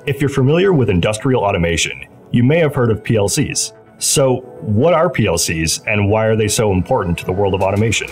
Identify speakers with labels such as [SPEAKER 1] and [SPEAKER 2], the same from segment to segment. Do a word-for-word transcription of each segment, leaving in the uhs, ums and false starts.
[SPEAKER 1] If you're familiar with industrial automation, you may have heard of P L Cs. So, what are P L Cs and why are they so important to the world of automation?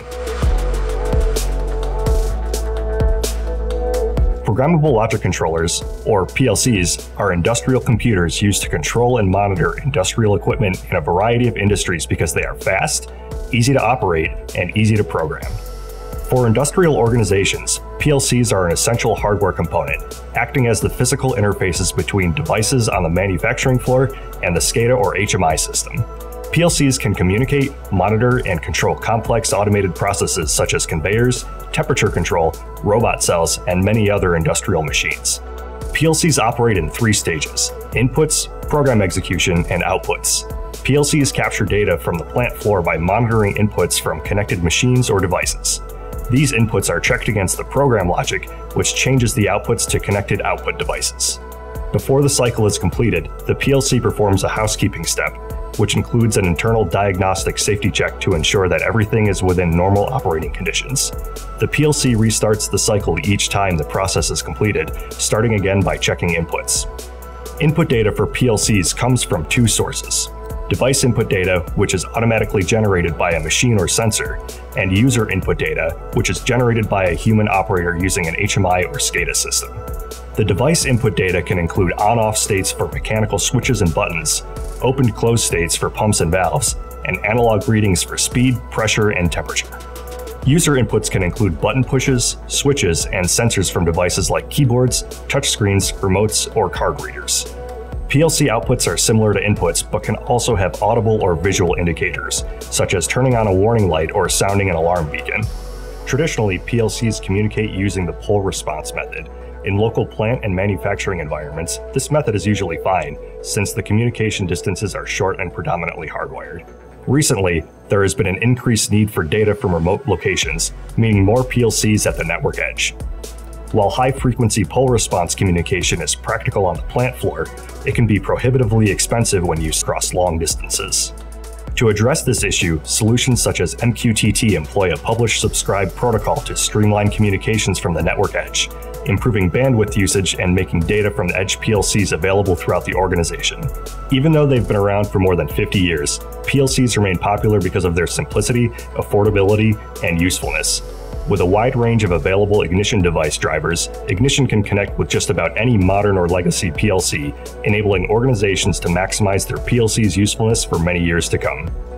[SPEAKER 1] Programmable logic controllers, or P L Cs, are industrial computers used to control and monitor industrial equipment in a variety of industries because they are fast, easy to operate, and easy to program. For industrial organizations, P L Cs are an essential hardware component, acting as the physical interfaces between devices on the manufacturing floor and the SCADA or H M I system. P L Cs can communicate, monitor, and control complex automated processes such as conveyors, temperature control, robot cells, and many other industrial machines. P L Cs operate in three stages: inputs, program execution, and outputs. P L Cs capture data from the plant floor by monitoring inputs from connected machines or devices. These inputs are checked against the program logic, which changes the outputs to connected output devices. Before the cycle is completed, the P L C performs a housekeeping step, which includes an internal diagnostic safety check to ensure that everything is within normal operating conditions. The P L C restarts the cycle each time the process is completed, starting again by checking inputs. Input data for P L Cs comes from two sources: device input data, which is automatically generated by a machine or sensor, and user input data, which is generated by a human operator using an H M I or SCADA system. The device input data can include on-off states for mechanical switches and buttons, open-closed states for pumps and valves, and analog readings for speed, pressure, and temperature. User inputs can include button pushes, switches, and sensors from devices like keyboards, touchscreens, remotes, or card readers. P L C outputs are similar to inputs, but can also have audible or visual indicators, such as turning on a warning light or sounding an alarm beacon. Traditionally, P L Cs communicate using the pull response method. In local plant and manufacturing environments, this method is usually fine, since the communication distances are short and predominantly hardwired. Recently, there has been an increased need for data from remote locations, meaning more P L Cs at the network edge. While high-frequency pull response communication is practical on the plant floor, it can be prohibitively expensive when used across long distances. To address this issue, solutions such as M Q T T employ a publish-subscribe protocol to streamline communications from the network edge, improving bandwidth usage and making data from the edge P L Cs available throughout the organization. Even though they've been around for more than fifty years, P L Cs remain popular because of their simplicity, affordability, and usefulness. With a wide range of available ignition device drivers, Ignition can connect with just about any modern or legacy P L C, enabling organizations to maximize their P L C's usefulness for many years to come.